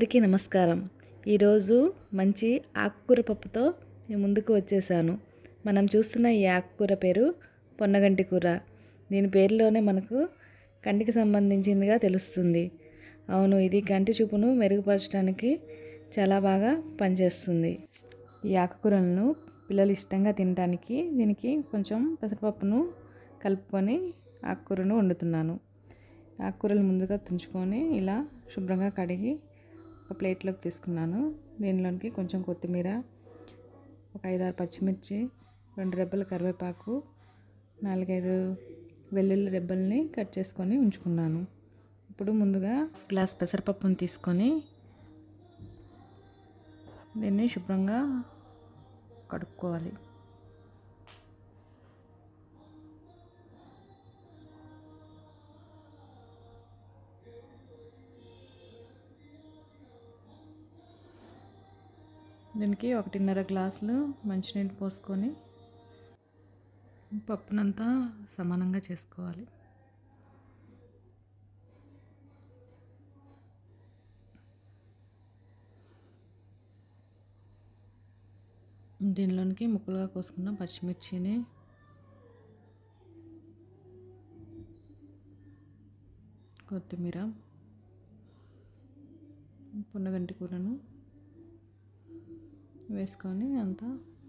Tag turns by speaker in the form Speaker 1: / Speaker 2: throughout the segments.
Speaker 1: అందరికీ నమస్కారం. ఈరోజు మంచి ఆకుకూర పప్పుతో మీ ముందుకు వచ్చేసాను. మనం చూస్తున్న ఈ ఆకుకూర పేరు పొన్నగంటి కూర. దీని పేరులోనే మనకు కంటికి సంబంధించిందిగా తెలుస్తుంది. అవును, ఇది కంటి చూపును మెరుగుపరచడానికి చాలా బాగా పనిచేస్తుంది. ఈ ఆకుకూరలను పిల్లలు ఇష్టంగా తినడానికి దీనికి కొంచెం పెసరపప్పును కలుపుకొని ఆకుకూరను వండుతున్నాను. ఆకుకూరలు ముందుగా తుంచుకొని ఇలా శుభ్రంగా కడిగి ఒక ప్లేట్లోకి తీసుకున్నాను. దీనిలోకి కొంచెం కొత్తిమీర, ఒక 5-6 పచ్చిమిర్చి, 2 రెబ్బల కరివేపాకు, 4-5 వెల్లుల్లి రెబ్బల్ని కట్ చేసుకొని ఉంచుకున్నాను. ఇప్పుడు ముందుగా గ్లాస్ పెసరపప్పును తీసుకొని దీన్ని శుభ్రంగా కడుక్కోవాలి. దీనికి 1.5 గ్లాసులు మంచినీళ్ళు పోసుకొని పప్పునంతా సమానంగా చేసుకోవాలి. దీనిలోనికి ముక్కలుగా కోసుకున్న పచ్చిమిర్చిని, కొత్తిమీర, పొన్నగంటి కూరను వేసుకొని అంతా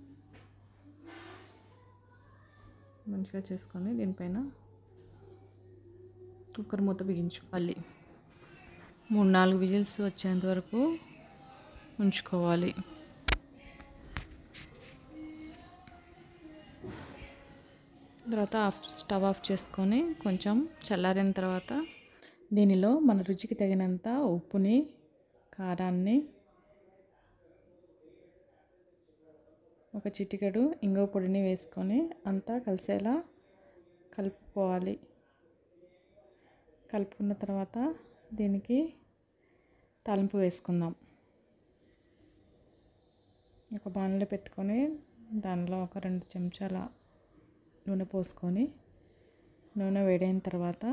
Speaker 1: మంచిగా చేసుకొని దీనిపైన కుక్కర్ మూత బిగించుకోవాలి. 3-4 విజిల్స్ వచ్చేంత వరకు ఉంచుకోవాలి. తర్వాత స్టవ్ ఆఫ్ చేసుకొని కొంచెం చల్లారిన తర్వాత దీనిలో మన రుచికి తగినంత ఉప్పుని, కారాన్ని, ఒక చిటికెడు ఇంగువ పొడిని వేసుకొని అంతా కలిసేలా కలుపుకోవాలి. కలుపుకున్న తర్వాత దీనికి తాలింపు వేసుకుందాం. ఒక బాణలి పెట్టుకొని దానిలో ఒక 2 చెంచాల నూనె పోసుకొని నూనె వేడైన తర్వాత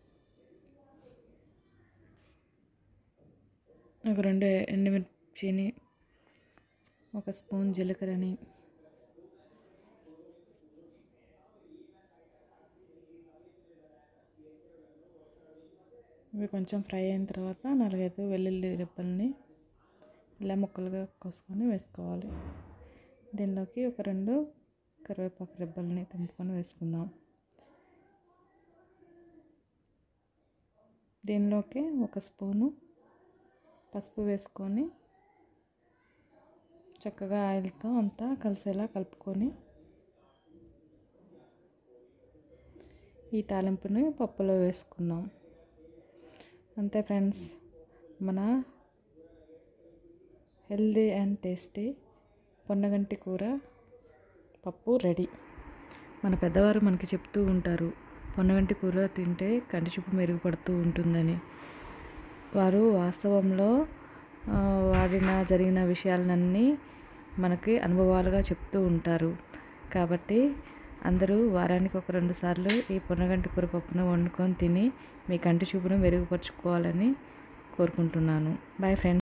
Speaker 1: ఒక 2 ఎండుమిర్చిని, ఒక స్పూన్ జీలకర్రని, ఇవి కొంచెం ఫ్రై అయిన తర్వాత 4-5 వెల్లుల్లి రెబ్బల్ని ఇలా ముక్కలుగా కోసుకొని వేసుకోవాలి. దీనిలోకి ఒక 2 కరివేపాకు రెబ్బల్ని తెంపుకొని వేసుకుందాం. దీనిలోకి ఒక స్పూను పసుపు వేసుకొని చక్కగా ఆయిల్తో అంతా కలిసేలా కలుపుకొని ఈ తాలింపుని పప్పులో వేసుకుందాం. అంతే ఫ్రెండ్స్, మన హెల్దీ అండ్ టేస్టీ పొన్నగంటి కూర పప్పు రెడీ. మన పెద్దవారు మనకి చెప్తూ ఉంటారు, పొన్నగంటి కూర తింటే కంటి చూపు మెరుగుపడుతూ ఉంటుందని. వారు వాస్తవంలో జరిగిన విషయాలన్నీ మనకి అనుభవాలుగా చెప్తూ ఉంటారు. కాబట్టి అందరూ వారానికి 1-2 సార్లు ఈ పొన్నగంటి కూర పప్పును వండుకొని తిని మీ కంటి చూపును మెరుగుపరుచుకోవాలని కోరుకుంటున్నాను. Bye friends.